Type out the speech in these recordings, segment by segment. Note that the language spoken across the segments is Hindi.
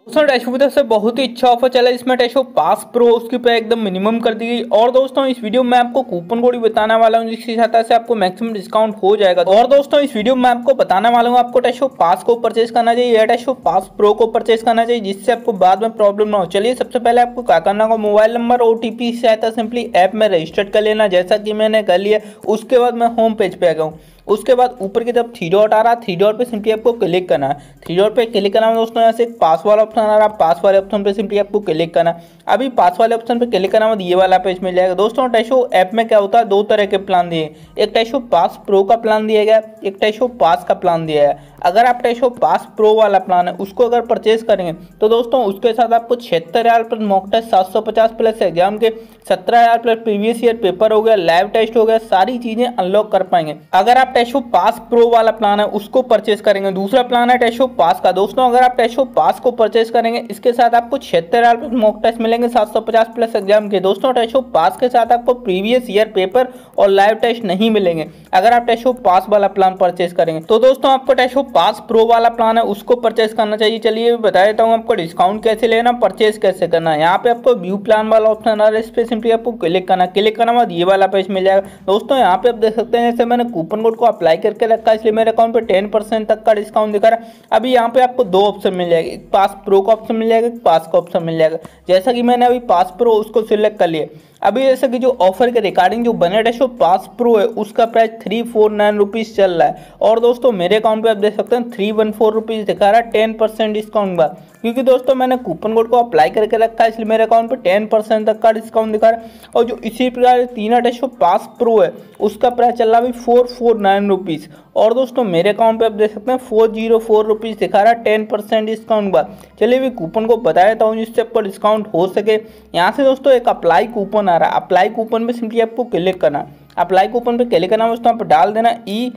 दोस्तों टैशो की तरफ से बहुत ही अच्छा ऑफर चला है। इसमें टैशो पास प्रो उसकी पे एकदम मिनिमम कर दी गई। और दोस्तों इस वीडियो में आपको कूपन कोड बताने वाला हूं जिसकी सहायता से आपको मैक्सिमम डिस्काउंट हो जाएगा। और दोस्तों इस वीडियो में आपको बताने वाला हूं आपको टैशो पास को परचेज करना चाहिए या टैशो पास प्रो को परचेज करना चाहिए जिससे आपको बाद में प्रॉब्लम ना हो। चलिए सबसे पहले आपको क्या करना होगा, मोबाइल नंबर OTP की सहायता सिंपली ऐप में रजिस्टर्ड कर लेना, जैसा कि मैंने कर लिया। उसके बाद मैं होम पेज पे आ गया हूँ। उसके बाद ऊपर की तरफ थ्री डॉट आ रहा है, थ्री डॉट पे सिंपली आपको क्लिक करना है। थ्री डॉट पे क्लिक करना है दोस्तों, यहाँ से एक पास वाला ऑप्शन आ रहा है, पास वाले ऑप्शन पे सिंपली आपको क्लिक करना है। अभी पास वाले ऑप्शन पे क्लिक करना है, ये वाला पेज मिल जाएगा। दोस्तों टैशो ऐप में क्या होता है, दो तरह के प्लान दिए, एक टैशो पास प्रो का प्लान दिया गया, एक टैशो पास का प्लान दिया है। अगर आप टैशो पास प्रो वाला प्लान है उसको अगर परचेज करेंगे तो दोस्तों उसके साथ आपको 76,000 plus mock test 750 plus exam के 17,000 प्लस प्रीवियस ईयर पेपर हो गया, लाइव टेस्ट हो गया, सारी चीजें अनलॉक कर पाएंगे। अगर आप टैशो पास प्रो वाला प्लान है उसको परचेज करेंगे। दूसरा प्लान है टैशो पास का। दोस्तों अगर आप टैशो पास को परचेज करेंगे इसके साथ आपको 76,000 प्लस मॉक टेस्ट मिलेंगे 750 प्लस एग्जाम के। दोस्तों टैशो पास के साथ आपको प्रीवियस ईयर पेपर और लाइव टेस्ट नहीं मिलेंगे अगर आप टैशो पास वाला प्लान परचेज करेंगे। तो दोस्तों आपको टैशो पास प्रो वाला प्लान है उसको परचेज करना चाहिए। चलिए बता देता हूँ आपको डिस्काउंट कैसे लेना, परचेज कैसे करना है। यहाँ पे आपको व्यू प्लान वाला ऑप्शन आ रहा है, इस पे सिंपली आपको क्लिक करना, क्लिक करने बाद ये वाला पेज मिल जाएगा। दोस्तों यहाँ पे आप देख सकते हैं जैसे मैंने कूपन कोड को अप्लाई करके रखा है इसलिए मेरे अकाउंट पे 10% तक का डिस्काउंट दिखा रहा है। अभी यहाँ पे आपको दो ऑप्शन मिल जाएगा, एक पास प्रो का ऑप्शन मिल जाएगा, एक पास का ऑप्शन मिल जाएगा। जैसा कि मैंने अभी पास प्रो उसको सिलेक्ट कर लिया। अभी जैसे कि जो ऑफर के रिगार्डिंग जो बने टैशो पास प्रो है उसका प्राइस 349 रुपीज़ चल रहा है। और दोस्तों मेरे अकाउंट पे आप देख सकते हैं 314 रुपीज़ दिखा रहा है 10% डिस्काउंट बाद, क्योंकि दोस्तों मैंने कूपन कोड को अप्लाई करके रखा है इसलिए मेरे अकाउंट पे 10% तक का डिस्काउंट दिखा रहा है। और जो इसी प्रकार तीना टैशो पास प्रो है उसका प्राइस चल रहा है 449 रुपीज़। और दोस्तों मेरे अकाउंट पे आप देख सकते हैं 404 रुपीज़ दिखा रहा है 10% डिस्काउंट बाद। चलिए अभी कूपन को बता देता हूँ जिससे आपको डिस्काउंट हो सके। यहाँ से दोस्तों एक अप्लाई कूपन आ रहा है, अप्लाई कूपन पे सिंपली आपको क्लिक करना, अप्लाई कूपन पे क्लिक करना दोस्तों आप डाल देना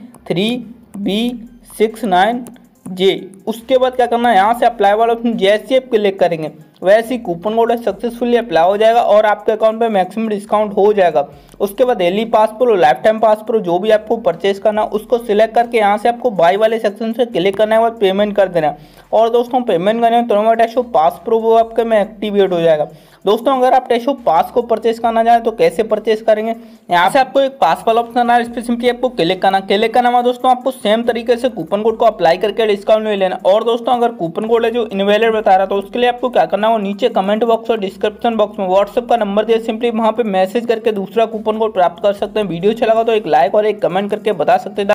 E3B69J। उसके बाद क्या करना है, यहाँ से अप्लाई वाला ऑप्शन जैसे आप क्लिक करेंगे वैसे ही कूपन कोड सक्सेसफुली अप्लाई हो जाएगा और आपके अकाउंट पे मैक्सिमम डिस्काउंट हो जाएगा। उसके बाद daily pass pro, lifetime pass pro जो भी आपको परचेज करना उसको सिलेक्ट करके यहाँ से आपको बाय वाले सेक्शन से क्लिक करने के बाद पेमेंट कर देना। और दोस्तों पेमेंट करने में तुरंत टैशो पास प्रो वो आपके में एक्टिवेट हो जाएगा। दोस्तों अगर आप टैशो पास को परचेज करना चाहें तो कैसे परचेज करेंगे, यहाँ से आपको एक पास वाला ऑप्शन आ रहा है, इस पर सिंपली आपको क्लिक करना, क्लिक करना बाद दोस्तों आपको सेम तरीके से कूपन कोड को अप्लाई करके डिस्काउंट ले लेना। और दोस्तों अगर कूपन कोड है जो इनवैलिड बता रहा तो उसके लिए आपको क्या करना है, नीचे कमेंट बॉक्स और डिस्क्रिप्शन बॉक्स में व्हाट्सएप का नंबर दिया, सिंपली वहाँ पे मैसेज करके दूसरा कूपन कोड प्राप्त कर सकते हैं। वीडियो अच्छा लगा तो एक लाइक और एक कमेंट करके बता सकते हैं।